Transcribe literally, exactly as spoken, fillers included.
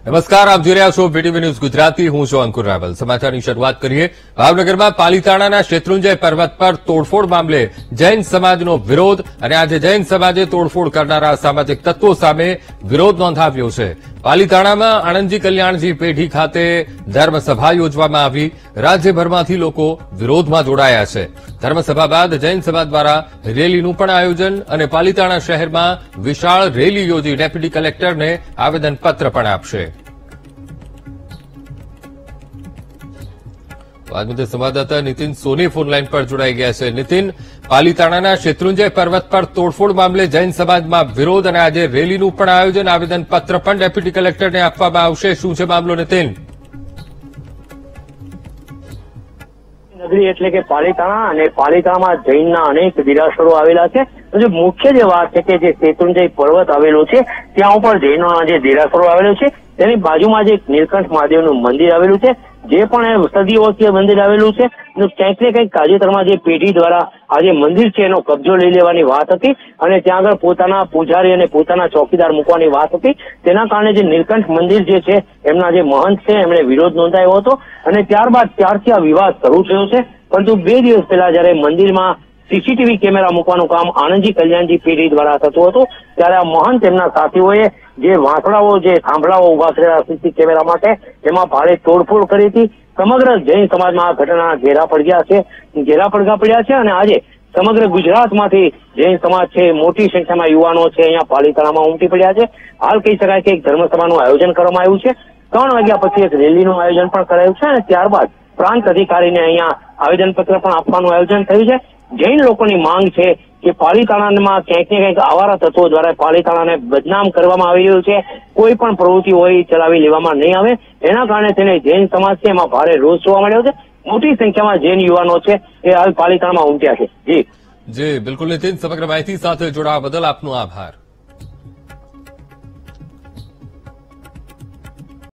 નમસ્કાર, આપ જોઈ રહ્યા છો વીટીવી ન્યૂઝ ગુજરાતી. હું છું અંકુર રાવલ. સમાચારની શરૂઆત કરીએ. ભાવનગરમાં પાલીતાણાના શેત્રુંજય પર્વત પર તોડફોડ મામલે જૈન સમાજનો વિરોધ અને આજે જૈન સમાજે તોડફોડ કરનારા સામાજિક તત્વો સામે વિરોધ નોંધાવ્યો છે. પાલીતાણામાં આણંદજી કલ્યાણજી પેઢી ખાતે ધર્મસભા યોજવામાં આવી. રાજ્યભરમાંથી લોકો વિરોધમાં જોડાયા છે. ધર્મસભા બાદ જૈન સમાજ દ્વારા રેલીનું પણ આયોજન અને પાલીતાણા શહેરમાં વિશાળ રેલી યોજી ડેપ્યુટી કલેક્ટરને આવેદનપત્ર પણ આપશે. આ મુદ્દે સંવાદદાતા નીતિન સોની ફોનલાઈન પર જોડાઈ ગયા છે. નીતિન, પાલીતાણાના શેત્રુંજય પર્વત પર તોડફોડ મામલે જૈન સમાજમાં વિરોધ અને આજે રેલીનું પણ આયોજન, આવેદનપત્ર પણ ડેપ્યુટી કલેક્ટરને આપવામાં આવશે. શું છે મામલો, નીતિન? નગરી એટલે કે પાલીતાણા, અને પાલીતાણામાં જૈનના અનેક દેરાસરો આવેલા છે. જે મુખ્ય જે વાત છે કે જે શેત્રુંજય પર્વત આવેલો છે ત્યાં ઉપર જૈનોના જે દેરાસરો આવેલો છે તેની બાજુમાં જે નીલકંઠ મહાદેવનું મંદિર આવેલું છે, જે પણ સદીઓથી મંદિર આવેલું છે. ક્યાંક ને કંઈક તાજેતરમાં જે પેઢી દ્વારા આ જે મંદિર છે એનો કબજો લઈ લેવાની વાત હતી અને ત્યાં આગળ પોતાના પૂજારી અને પોતાના ચોકીદાર મૂકવાની વાત હતી. તેના કારણે જે નીલકંઠ મંદિર જે છે એમના જે મહંત છે એમણે વિરોધ નોંધાવ્યો હતો અને ત્યારબાદ ત્યારથી આ વિવાદ શરૂ થયો છે. પરંતુ બે દિવસ પહેલા જયારે મંદિરમાં સીસીટીવી કેમેરા મૂકવાનું કામ આણંદજી કલ્યાણજી પેઢી દ્વારા થતું હતું ત્યારે આ મહંત તેમના સાથીઓએ જે વાંસળાઓ જે થાંભલાઓ ઉભા કરેલા સીસી કેમેરા માટે એમાં ભારે તોડફોડ કરી હતી. સમગ્ર જૈન સમાજમાં આ ઘટના ઘેરા પડ્યા છે ઘેરા પડઘા પડ્યા છે અને આજે સમગ્ર ગુજરાતમાંથી જૈન સમાજ છે, મોટી સંખ્યામાં યુવાનો છે અહીંયા પાલીતાણામાં ઉમટી પડ્યા છે. હાલ કહી શકાય કે એક ધર્મસભાનું આયોજન કરવામાં આવ્યું છે. ત્રણ વાગ્યા પછી એક રેલીનું આયોજન પણ કરાયું છે અને ત્યારબાદ પ્રાંત અધિકારીને અહીંયા આવેદનપત્ર પણ આપવાનું આયોજન થયું છે. જૈન લોકોની માંગ છે કે પાલીતાણામાં ક્યાંક ને ક્યાંક આવારા તત્વો દ્વારા પાલીતાણાને બદનામ કરવામાં આવી રહ્યું છે. કોઈ પણ પ્રવૃત્તિ હોય ચલાવી લેવામાં નહીં આવે. એના કારણે તેને જૈન સમાજ છે એમાં ભારે રોષ જોવા મળ્યો છે. મોટી સંખ્યામાં જૈન યુવાનો છે એ હાલ પાલીતાણામાં ઉમટ્યા છે. જી જી બિલકુલ નીતિન, સમગ્ર માહિતી સાથે જોડાવા બદલ આપનો આભાર.